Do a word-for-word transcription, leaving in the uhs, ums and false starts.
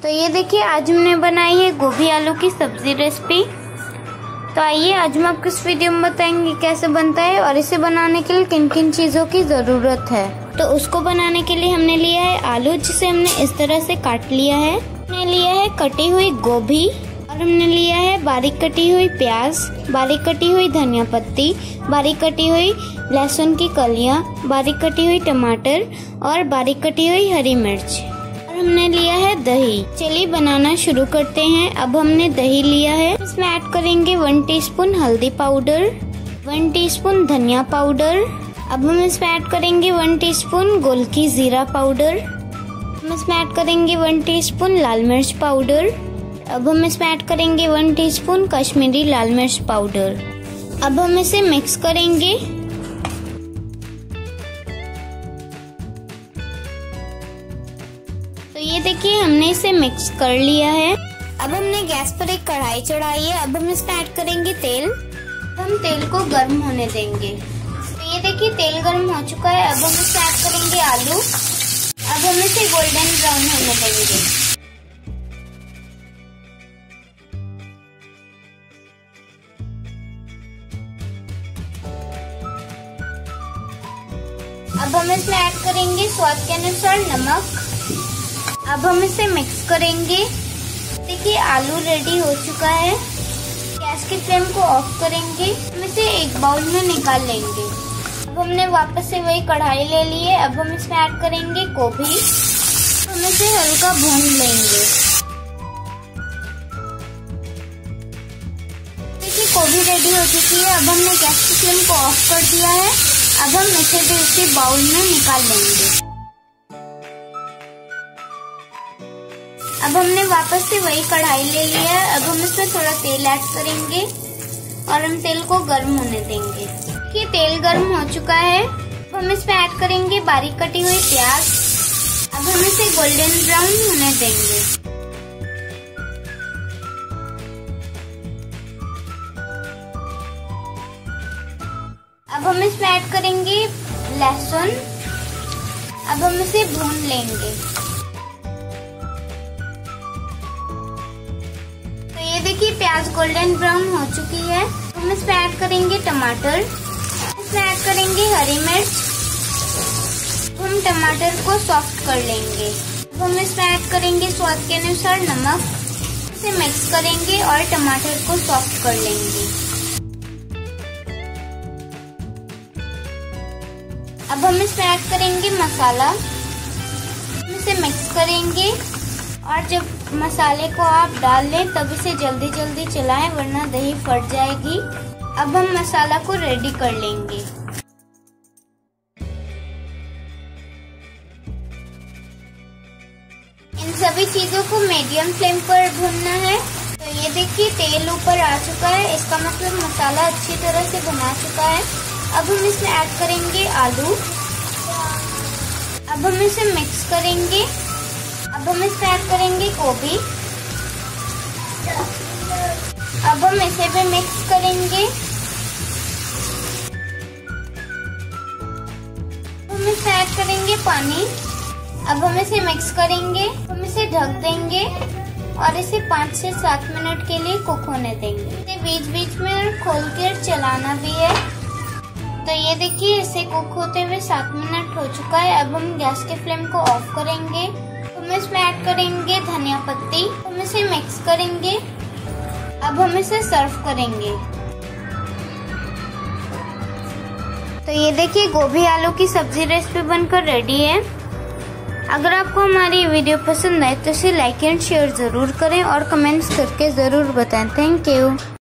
तो ये देखिए आज हमने बनाई है गोभी आलू की सब्जी रेसिपी। तो आइए आज हम आपको इस वीडियो में बताएंगे कैसे बनता है और इसे बनाने के लिए किन किन चीज़ों की ज़रूरत है। तो उसको बनाने के लिए हमने लिया है आलू, जिसे हमने इस तरह से काट लिया है। हमने लिया है कटी हुई गोभी और हमने लिया है बारीक कटी हुई प्याज, बारीक कटी हुई धनिया पत्ती, बारीक कटी हुई लहसुन की कलियां, बारीक कटी हुई टमाटर और बारीक कटी हुई हरी मिर्च। और हमने लिया है दही। चलिए बनाना शुरू करते हैं। अब हमने दही लिया है, इसमें ऐड करेंगे वन टीस्पून हल्दी पाउडर, वन टीस्पून धनिया पाउडर। अब हम इसमें ऐड करेंगे वन टीस्पून गोलकी जीरा पाउडर। हम इसमें ऐड करेंगे वन टीस्पून लाल मिर्च पाउडर। अब हम इसमें ऐड करेंगे वन टीस्पून कश्मीरी लाल मिर्च पाउडर। अब हम इसे मिक्स करेंगे। तो ये देखिए हमने इसे मिक्स कर लिया है। अब हमने गैस पर एक कढ़ाई चढ़ाई है। अब हम इसमें ऐड करेंगे तेल। हम तेल को गर्म होने देंगे। तो ये देखिए तेल गर्म हो चुका है। अब हम इसमें ऐड करेंगे आलू। अब हम इसे गोल्डन ब्राउन होने देंगे। अब हम इसमें ऐड करेंगे स्वाद के अनुसार नमक। अब हम इसे मिक्स करेंगे। देखिए आलू रेडी हो चुका है। गैस की फ्लेम को ऑफ करेंगे। हम इसे एक बाउल में निकाल लेंगे। अब हमने वापस से वही कढ़ाई ले ली है। अब हम इसमें ऐड करेंगे गोभी। हम इसे हल्का भून लेंगे। देखिए गोभी रेडी हो चुकी है। अब हमने गैस की फ्लेम को ऑफ कर दिया है। अब हम इसे भी उसी बाउल में निकाल लेंगे। अब हमने वापस से वही कढ़ाई ले लिया है। अब हम इसमें थोड़ा तेल ऐड करेंगे और हम तेल को गर्म होने देंगे। देखिए तेल गर्म हो चुका है। अब हम इसमें ऐड करेंगे बारीक कटी हुई प्याज। अब हम इसे गोल्डन ब्राउन होने देंगे। अब हम इसमें ऐड करेंगे लहसुन। अब हम इसे भून लेंगे। तो ये देखिए प्याज गोल्डन ब्राउन हो चुकी है। हम इसमें ऐड करेंगे टमाटर। इसमें ऐड करेंगे हरी मिर्च। हम टमाटर को सॉफ्ट कर लेंगे। अब हम इसमें ऐड करेंगे स्वाद के अनुसार नमक। इसे मिक्स करेंगे और टमाटर को सॉफ्ट कर लेंगे। अब हम इसमें ऐड करेंगे मसाला। हम इसे मिक्स करेंगे और जब मसाले को आप डाल लें तब इसे जल्दी जल्दी चलाएं, वरना दही फट जाएगी। अब हम मसाला को रेडी कर लेंगे। इन सभी चीजों को मीडियम फ्लेम पर भूनना है। तो ये देखिए तेल ऊपर आ चुका है, इसका मतलब मसाला अच्छी तरह से भुना चुका है। अब हम इसमें ऐड करेंगे आलू। अब हम इसे मिक्स करेंगे। अब हम इसमें ऐड करेंगे गोभी। अब हम इसे भी मिक्स करेंगे। हम इसमें ऐड करेंगे पानी। अब हम इसे मिक्स करेंगे। हम इसे ढक देंगे और इसे पाँच से सात मिनट के लिए कुक होने देंगे। इसे बीच बीच में खोल कर चलाना भी है। तो ये देखिए इसे कुक होते हुए सात मिनट हो चुका है। अब हम गैस के फ्लेम को ऑफ करेंगे। हम इसमें ऐड करेंगे धनिया पत्ती। हम इसे मिक्स करेंगे। अब हम इसे सर्व करेंगे। तो ये देखिए गोभी आलू की सब्जी रेसिपी बनकर रेडी है। अगर आपको हमारी वीडियो पसंद आए तो इसे लाइक एंड शेयर जरूर करें और कमेंट्स करके जरूर बताएं। Thank you.